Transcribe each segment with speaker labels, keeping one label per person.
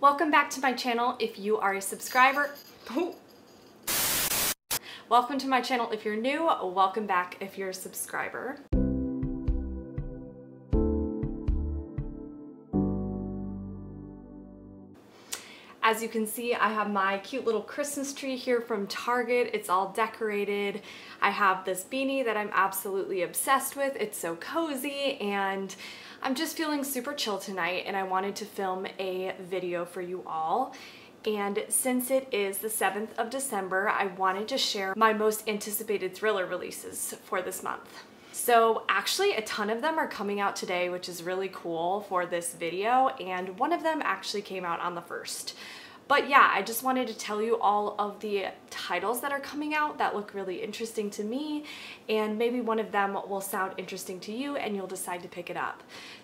Speaker 1: Welcome back to my channel if you are a subscriber. Welcome to my channel if you're new. Welcome back if you're a subscriber. As you can see, I have my cute little Christmas tree here from Target. It's all decorated. I have this beanie that I'm absolutely obsessed with. It's so cozy, and I'm just feeling super chill tonight, and I wanted to film a video for you all. And since it is the 7th of December, I wanted to share my most anticipated thriller releases for this month. So actually a ton of them are coming out today, which is really cool for this video, and one of them actually came out on the 1st. But yeah, I just wanted to tell you all of the titles that are coming out that look really interesting to me, and maybe one of them will sound interesting to you and you'll decide to pick it up.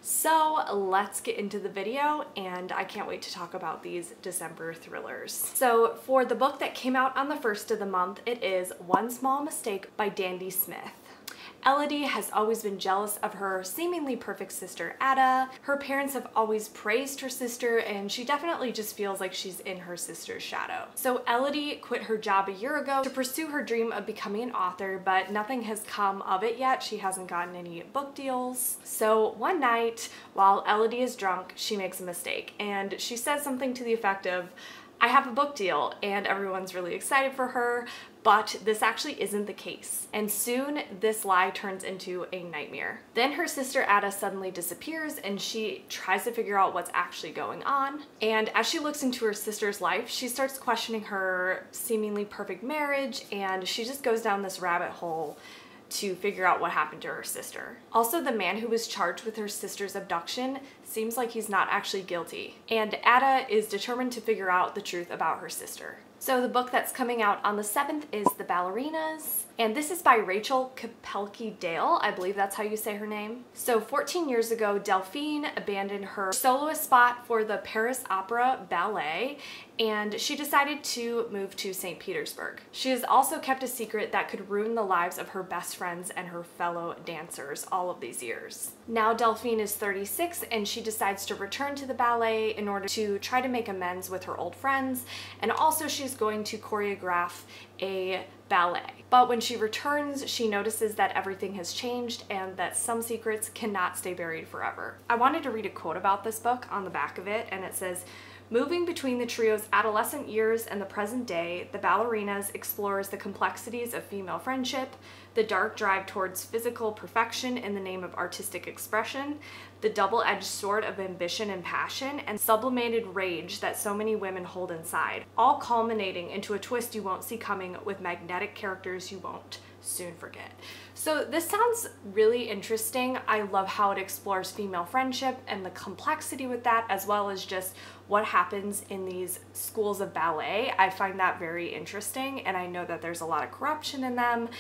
Speaker 1: So let's get into the video, and I can't wait to talk about these December thrillers. So for the book that came out on the 1st of the month, it is One Small Mistake by Dandy Smith. Elodie has always been jealous of her seemingly perfect sister Ada. Her parents have always praised her sister, and she definitely just feels like she's in her sister's shadow. So Elodie quit her job a year ago to pursue her dream of becoming an author, but nothing has come of it yet. She hasn't gotten any book deals. So one night, while Elodie is drunk, she makes a mistake, and she says something to the effect of, "I have a book deal," and everyone's really excited for her, but this actually isn't the case. And soon this lie turns into a nightmare. Then her sister Ada suddenly disappears, and she tries to figure out what's actually going on. And as she looks into her sister's life, she starts questioning her seemingly perfect marriage, and she just goes down this rabbit hole to figure out what happened to her sister. Also, the man who was charged with her sister's abduction seems like he's not actually guilty, and Ada is determined to figure out the truth about her sister. So the book that's coming out on the 7th is The Ballerinas, and this is by Rachel Kapelke-Dale. I believe that's how you say her name. So 14 years ago, Delphine abandoned her soloist spot for the Paris Opera Ballet, and she decided to move to St. Petersburg. She has also kept a secret that could ruin the lives of her best friends and her fellow dancers all of these years. Now Delphine is 36, and she decides to return to the ballet in order to try to make amends with her old friends, and also she's going to choreograph a ballet. But when she returns, she notices that everything has changed and that some secrets cannot stay buried forever. I wanted to read a quote about this book on the back of it, and it says, "Moving between the trio's adolescent years and the present day, The Ballerinas explores the complexities of female friendship, the dark drive towards physical perfection in the name of artistic expression, the double-edged sword of ambition and passion, and sublimated rage that so many women hold inside, all culminating into a twist you won't see coming with magnetic characters you won't soon forget." So this sounds really interesting. I love how it explores female friendship and the complexity with that, as well as just what happens in these schools of ballet. I find that very interesting, and I know that there's a lot of corruption in them,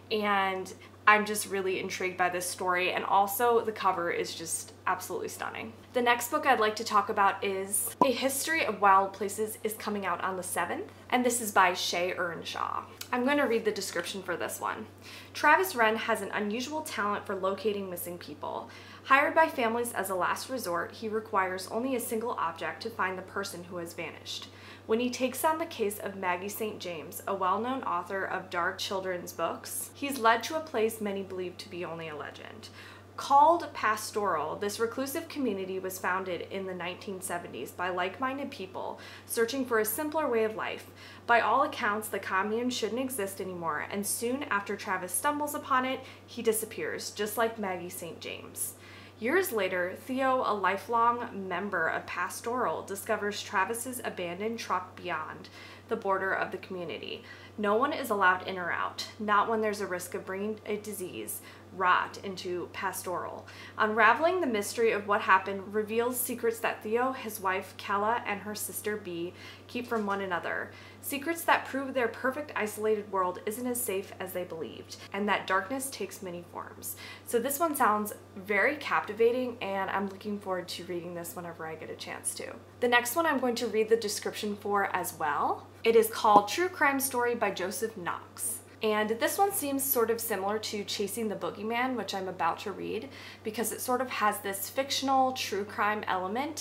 Speaker 1: and I'm just really intrigued by this story, and also the cover is just absolutely stunning. The next book I'd like to talk about is A History of Wild Places is coming out on the 7th, and this is by Shea Ernshaw. I'm going to read the description for this one. Travis Wren has an unusual talent for locating missing people. Hired by families as a last resort, he requires only a single object to find the person who has vanished. When he takes on the case of Maggie St. James, a well-known author of dark children's books, he's led to a place many believe to be only a legend. Called Pastoral, this reclusive community was founded in the 1970s by like-minded people searching for a simpler way of life. By all accounts, the commune shouldn't exist anymore, and soon after Travis stumbles upon it, he disappears, just like Maggie St. James. Years later, Theo, a lifelong member of Pastoral, discovers Travis's abandoned truck beyond the border of the community. No one is allowed in or out, not when there's a risk of bringing a disease, rot, into Pastoral. Unraveling the mystery of what happened reveals secrets that Theo, his wife Kella, and her sister Bee keep from one another. Secrets that prove their perfect isolated world isn't as safe as they believed, and that darkness takes many forms. So this one sounds very captivating, and I'm looking forward to reading this whenever I get a chance to. The next one I'm going to read the description for as well. It is called True Crime Story by Joseph Knox. And this one seems sort of similar to Chasing the Boogeyman, which I'm about to read, because it sort of has this fictional true crime element,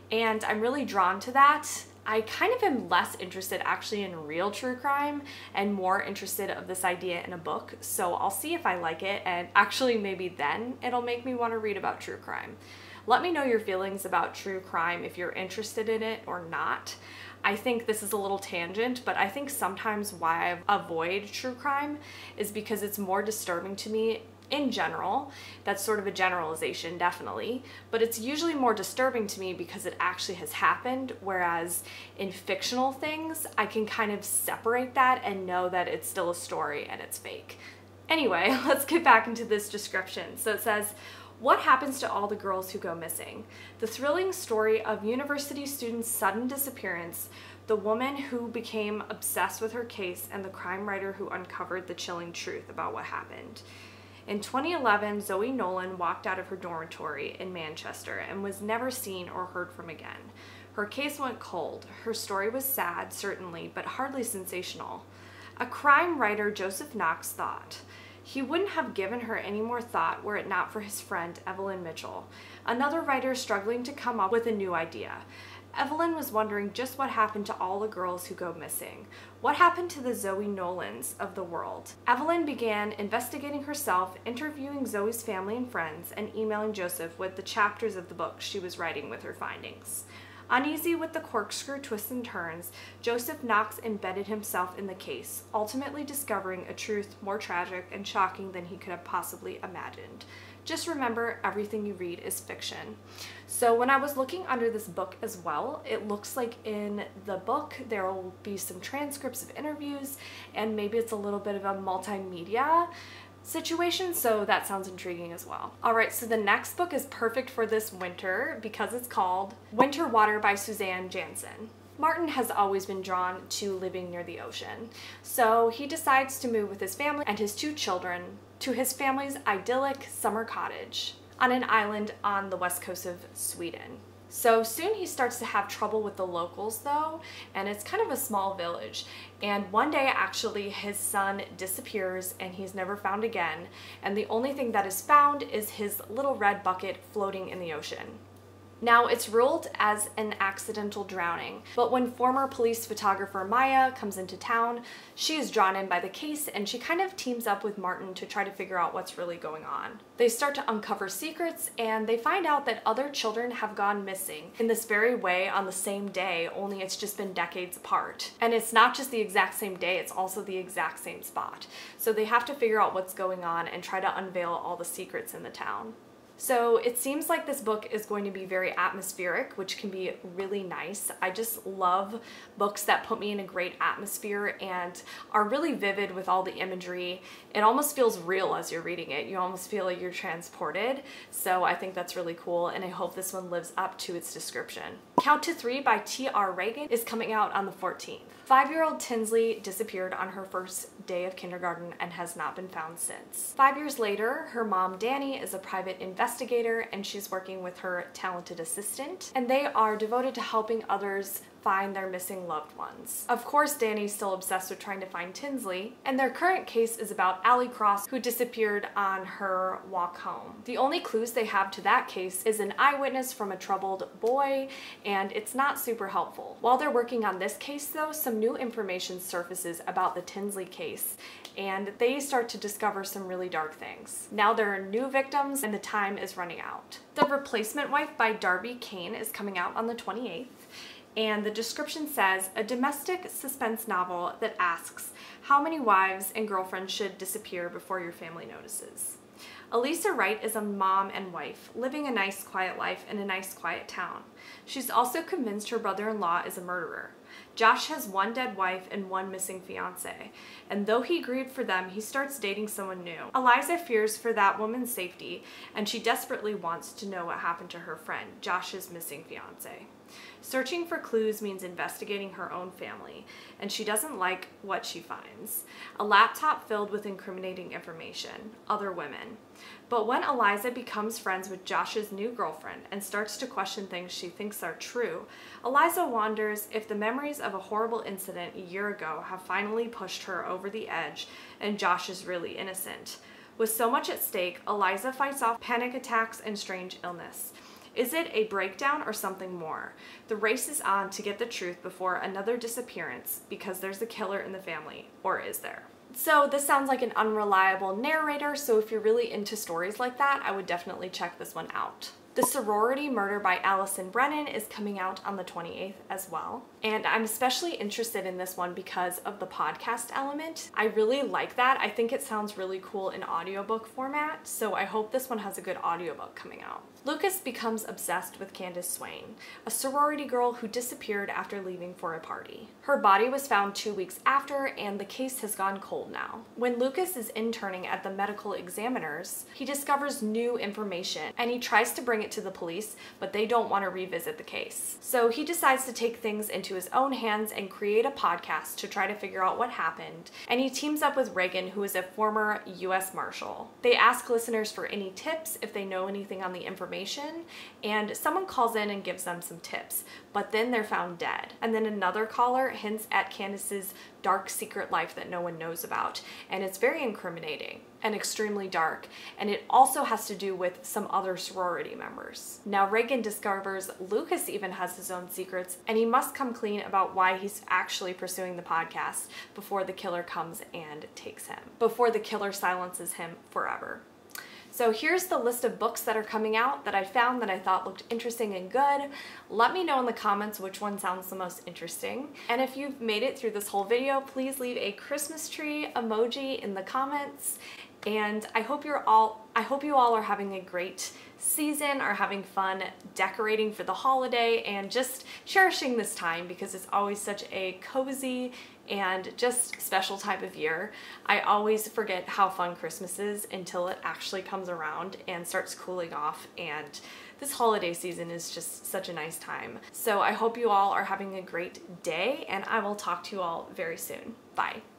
Speaker 1: and I'm really drawn to that. I kind of am less interested actually in real true crime and more interested of this idea in a book. So I'll see if I like it, and actually maybe then it'll make me want to read about true crime. Let me know your feelings about true crime, if you're interested in it or not. I think this is a little tangent, but I think sometimes why I avoid true crime is because it's more disturbing to me in general. That's sort of a generalization, definitely, but it's usually more disturbing to me because it actually has happened, whereas in fictional things, I can kind of separate that and know that it's still a story and it's fake. Anyway, let's get back into this description. So it says, what happens to all the girls who go missing? The thrilling story of university students' sudden disappearance, the woman who became obsessed with her case, and the crime writer who uncovered the chilling truth about what happened. In 2011, Zoe Nolan walked out of her dormitory in Manchester and was never seen or heard from again. Her case went cold. Her story was sad, certainly, but hardly sensational. A crime writer, Joseph Knox, thought he wouldn't have given her any more thought were it not for his friend Evelyn Mitchell, another writer struggling to come up with a new idea. Evelyn was wondering just what happened to all the girls who go missing. What happened to the Zoe Nolans of the world? Evelyn began investigating herself, interviewing Zoe's family and friends, and emailing Joseph with the chapters of the book she was writing with her findings. Uneasy with the corkscrew twists and turns, Joseph Knox embedded himself in the case, ultimately discovering a truth more tragic and shocking than he could have possibly imagined. Just remember, everything you read is fiction. So when I was looking under this book as well, it looks like in the book there will be some transcripts of interviews, and maybe it's a little bit of a multimedia situation, so that sounds intriguing as well. Alright, so the next book is perfect for this winter because it's called Winter Water by Susanne Jansson. Martin has always been drawn to living near the ocean, so he decides to move with his family and his 2 children to his family's idyllic summer cottage on an island on the west coast of Sweden. So soon he starts to have trouble with the locals though, and it's kind of a small village. And one day actually his son disappears and he's never found again, and the only thing that is found is his little red bucket floating in the ocean. Now, it's ruled as an accidental drowning, but when former police photographer Maya comes into town, she is drawn in by the case and she kind of teams up with Martin to try to figure out what's really going on. They start to uncover secrets and they find out that other children have gone missing in this very way on the same day, only it's just been decades apart. And it's not just the exact same day, it's also the exact same spot. So they have to figure out what's going on and try to unveil all the secrets in the town. So it seems like this book is going to be very atmospheric, which can be really nice. I just love books that put me in a great atmosphere and are really vivid with all the imagery. It almost feels real as you're reading it. You almost feel like you're transported. So I think that's really cool, and I hope this one lives up to its description. Count to 3 by T.R. Ragan is coming out on the 14th. 5-year-old Tinsley disappeared on her first day of kindergarten and has not been found since. 5 years later, her mom Danny is a private investigator and she's working with her talented assistant, and they are devoted to helping others find their missing loved ones. Of course, Danny's still obsessed with trying to find Tinsley, and their current case is about Allie Cross, who disappeared on her walk home. The only clues they have to that case is an eyewitness from a troubled boy, and it's not super helpful. While they're working on this case though, some new information surfaces about the Tinsley case, and they start to discover some really dark things. Now there are new victims and the time is running out. The Replacement Wife by Darby Kane is coming out on the 28th. And the description says, a domestic suspense novel that asks how many wives and girlfriends should disappear before your family notices. Elisa Wright is a mom and wife, living a nice quiet life in a nice quiet town. She's also convinced her brother-in-law is a murderer. Josh has 1 dead wife and 1 missing fiance, and though he grieved for them, he starts dating someone new. Eliza fears for that woman's safety, and she desperately wants to know what happened to her friend, Josh's missing fiance. Searching for clues means investigating her own family, and she doesn't like what she finds. A laptop filled with incriminating information, other women. But when Eliza becomes friends with Josh's new girlfriend and starts to question things she thinks are true, Eliza wonders if the memories of a horrible incident a year ago have finally pushed her over the edge and Josh is really innocent. With so much at stake, Eliza fights off panic attacks and strange illness. Is it a breakdown or something more? The race is on to get the truth before another disappearance because there's a killer in the family, or is there? So this sounds like an unreliable narrator, so if you're really into stories like that, I would definitely check this one out. The Sorority Murder by Allison Brennan is coming out on the 28th as well. And I'm especially interested in this one because of the podcast element. I really like that. I think it sounds really cool in audiobook format, so I hope this one has a good audiobook coming out. Lucas becomes obsessed with Candace Swain, a sorority girl who disappeared after leaving for a party. Her body was found 2 weeks after, and the case has gone cold now. When Lucas is interning at the medical examiner's, he discovers new information, and he tries to bring it to the police, but they don't want to revisit the case. So he decides to take things into his own hands and create a podcast to try to figure out what happened, and he teams up with Ragan, who is a former U.S. Marshal. They ask listeners for any tips if they know anything on the information, and someone calls in and gives them some tips, but then they're found dead. And then another caller hints at Candace's dark secret life that no one knows about, and it's very incriminating and extremely dark, and it also has to do with some other sorority members. Now Ragan discovers Lucas even has his own secrets, and he must come clean about why he's actually pursuing the podcast before the killer comes and takes him, before the killer silences him forever. So here's the list of books that are coming out that I found that I thought looked interesting and good. Let me know in the comments which one sounds the most interesting. And if you've made it through this whole video, please leave a Christmas tree emoji in the comments. And I hope you all are having a great season, are having fun decorating for the holiday and just cherishing this time because it's always such a cozy and just special type of year. I always forget how fun Christmas is until it actually comes around and starts cooling off, and this holiday season is just such a nice time. So I hope you all are having a great day, and I will talk to you all very soon. Bye.